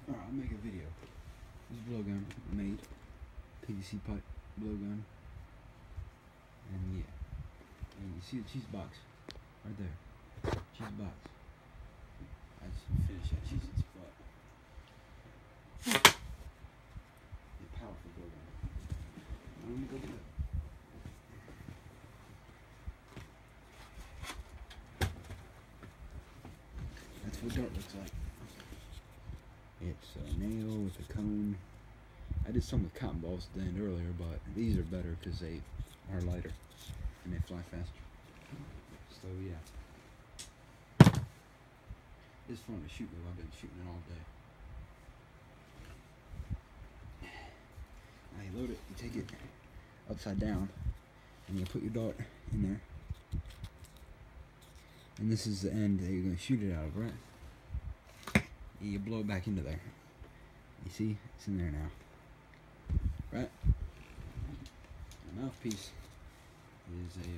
Alright, I'll make a video. This blowgun I made. PVC pipe blowgun. And yeah. And you see the cheese box right there. Cheese box. I just finished that cheese spot. A powerful blowgun. Let me go get it. That's what dart looks like. It's a nail with a cone. I did some with cotton balls at the end earlier, but these are better because they are lighter and they fly faster. So yeah. It's fun to shoot though. I've been shooting it all day. Now you load it, you take it upside down, and you put your dart in there. And this is the end that you're going to shoot it out of, right? And you blow it back into there. You see? It's in there now. Right? The mouthpiece is a,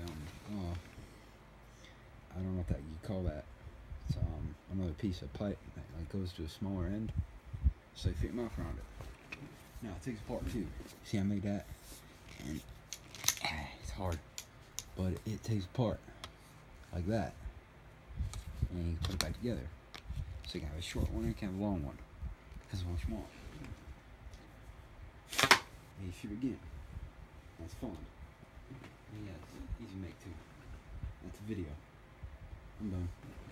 I don't know what that you call that. It's another piece of pipe that like goes to a smaller end. So you fit your mouth around it. Now it takes apart too. See, I made that, and it's hard, but it takes apart like that. And you can put it back together. So you can have a short one and you can have a long one. Because one small. And you shoot again. That's fun. And yeah, it's easy to make too. That's a video. I'm done.